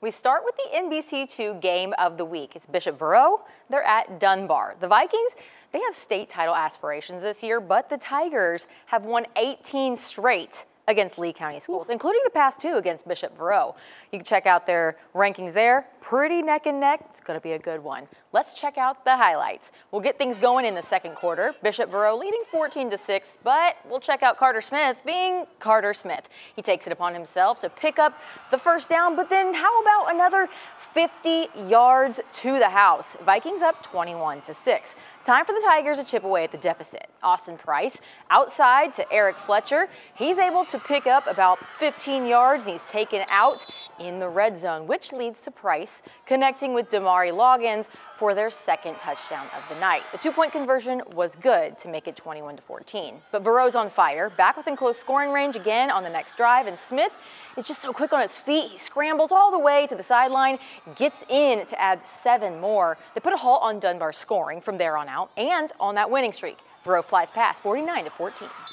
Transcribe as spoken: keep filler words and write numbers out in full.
We start with the N B C two game of the week. It's Bishop Verot. They're at Dunbar. The Vikings, they have state title aspirations this year, but the Tigers have won eighteen straight against Lee County schools, including the past two against Bishop Verot. You can check out their rankings there. Pretty neck and neck. It's going to be a good one. Let's check out the highlights. We'll get things going in the second quarter. Bishop Verot leading fourteen to six, but we'll check out Carter Smith being Carter Smith. He takes it upon himself to pick up the first down, but then how about another fifty yards to the house? Vikings up twenty-one to six. Time for the Tigers to chip away at the deficit. Austin Price outside to Eric Fletcher. He's able to pick up about fifteen yards, and he's taken out in the red zone, which leads to Price connecting with Damari Loggins for their second touchdown of the night. The two-point conversion was good to make it twenty-one to fourteen. But Verot's on fire, back within close scoring range again on the next drive, and Smith is just so quick on his feet. He scrambles all the way to the sideline, gets in to add seven more. They put a halt on Dunbar scoring from there on out and on that winning streak. Verot flies past forty-nine to fourteen.